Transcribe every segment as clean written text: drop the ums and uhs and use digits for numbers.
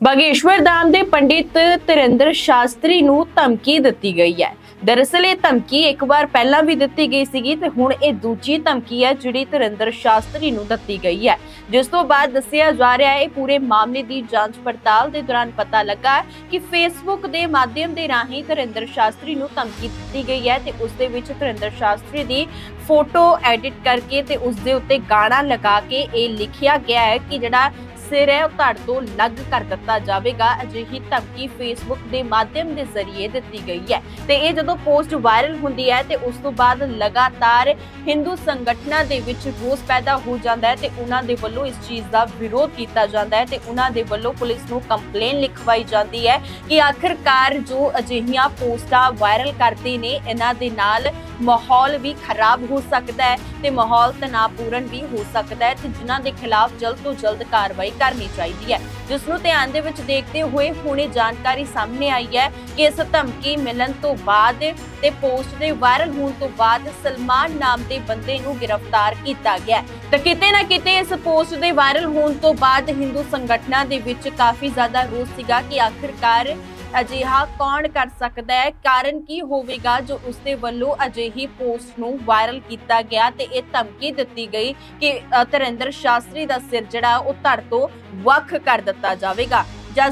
बागेश्वर धाम के पंडित धीरेंद्र शास्त्री नूं धमकी दी गई है। दरअसल ये धमकी एक बार पहला भी दी गई सी ते हुण ये दूजी धमकी है जिहड़ी धीरेंद्र शास्त्री नूं दी गई है, जिस तो बाद दस्सिया जा रहा है पूरे मामले की जांच पड़ताल के दौरान पता लगा कि फेसबुक के माध्यम के राही धीरेंद्र शास्त्री नूं धमकी दी गई है ते उस दे विच धीरेंद्र शास्त्री की फोटो एडिट करके ते उस दे उत्ते गाना लगा के ये लिखिया गया है कि जिहड़ा सिर है धड़ तो लग कर दिता जाएगा। अजिही धमकी फेसबुक के माध्यम के जरिए दी गई है ते ये जदों पोस्ट वायरल होंदी है ते उस तो बाद लगातार हिंदू संगठनां दे विच रोस पैदा हो जाता है ते उन्हां दे वल्लों इस चीज़ का विरोध किया जाता है ते उन्हां दे वल्लों पुलिस नूं कंप्लेन लिखवाई जाती है कि आखिरकार जो अजिहियां पोस्टां वायरल करते ने इन्हां दे नाल माहौल भी खराब हो सकता है ते माहौल तनावपूर्ण भी हो सकता है ते जिन्हां दे खिलाफ जल्द तो जल्द कार्रवाई करनी चाहिए है। जिसनूं ध्यान दे विच देखते हुए हुणे जानकारी सामने आई है कि इस धमकी मिलन तो बाद ते पोस्ट दे वायरल होने तो बाद सलमान नाम के बंदे नूं गिरफ्तार किया गया तो किते ना किते इस पोस्ट दे वायरल होने तो बाद हिंदू संगठनां दे विच काफी ज्यादा रोस सीगा कि आखिरकार अजिहा कौन कर सकता है, कारण की होवेगा जो उसके वल्लों अजिही पोस्ट नूं वायरल किया गया ते ये धमकी दी गई कि धीरेंद्र शास्त्री का सिर जिहड़ा ओह धड़ तो वख कर दिता जाएगा।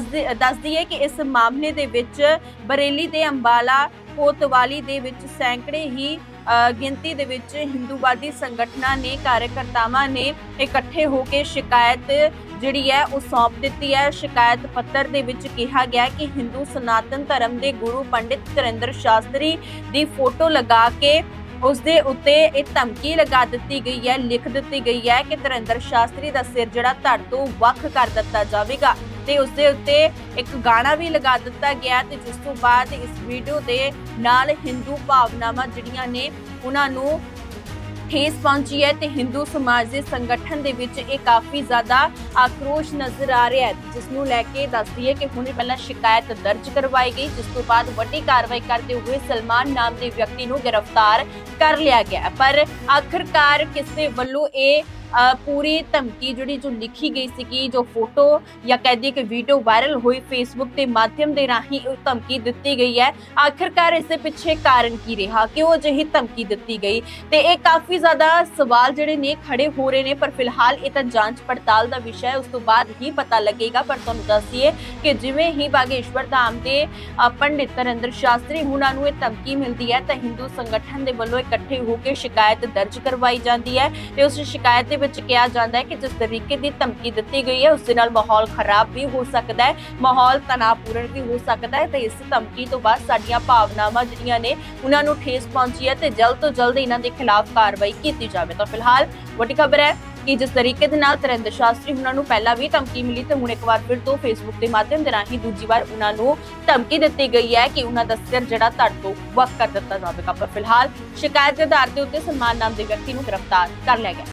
दस दईए कि इस मामले दे विच बरेली दे अंबाला कोतवाली दे विच सैकड़े ही गिनती दे विच हिंदूवादी संगठनां ने कार्यकर्तावां ने इकट्ठे होकर शिकायत जिहड़ी है वो सौंप दी है। शिकायत पत्र दे विच कहा गया कि हिंदू सनातन धर्म के गुरु पंडित धीरेंद्र शास्त्री की फोटो लगा के उसदे उत्ते एक धमकी लगा दी गई है, लिख दी गई है कि धीरेंद्र शास्त्री का सिर जिहड़ा धड़ तो वख कर दिता जाएगा ते उसदे उत्ते एक गाना भी लगा दिता गया ते जिस तो बाद इस वीडियो दे नाल हिंदू भावनावां जिहड़ियां ने उन्हां नूं ठेस पहुंची है ते हिंदू समाज के संगठन दे विच ये काफ़ी ज़्यादा आक्रोश नजर आ रहा है, जिसनूं लैके दस दईए कि हुणे पहला शिकायत दर्ज करवाई गई, जिस तो बाद वड्डी कार्रवाई करते हुए सलमान नाम के व्यक्ति नूं गिरफ्तार कर लिया गया। पर आखिरकार किसी वल्लों ये पूरी धमकी जिहड़ी जो लिखी गई सी, जो फोटो या कह दी कि वीडियो वायरल हुई फेसबुक के माध्यम के राही धमकी दी गई है, आखिरकार इसके पिछे कारण की रहा, क्यों अजिही धमकी दी गई ते ये काफ़ी ज़्यादा सवाल जिहड़े ने खड़े हो रहे हैं। पर फिलहाल ये तो जांच पड़ताल का विषय है, उस तो बाद ही पता लगेगा। पर तुहानूं दस दईए कि जिवें ही बागेश्वर धाम के पंडित धीरेंद्र शास्त्री हुणां नूं धमकी मिलती है तो हिंदू संगठन के वल्लों इकट्ठे होकर शिकायत दर्ज करवाई जाती है ते उस शिकायत विच कहा जाता है कि जिस तरीके की धमकी दी गई है उसके नाल माहौल खराब भी हो सकता है, माहौल तनावपूर्ण भी हो सकता है। तो इस धमकी तो बाद साडियां भावनावां जिहड़ियां ने उन्हां नूं ठेस पहुंची है तो जल्द इन्हां दे खिलाफ कार्रवाई की जाए। तो फिलहाल वड्डी खबर है कि जिस तरीके दे नाल धीरेंद्र शास्त्री उन्हां नूं पहला भी धमकी मिली तो हुण एक बार फिर तो फेसबुक के माध्यम के राही दूजी बार उन्हां नूं धमकी दी गई है कि उन्हां दा सिर जिहड़ा धड़ तो वख कर दिता जाएगा। पर फिलहाल शिकायत के आधार के उत्ते सलमान नाम के व्यक्ति नूं गिरफ्तार कर लिया गया।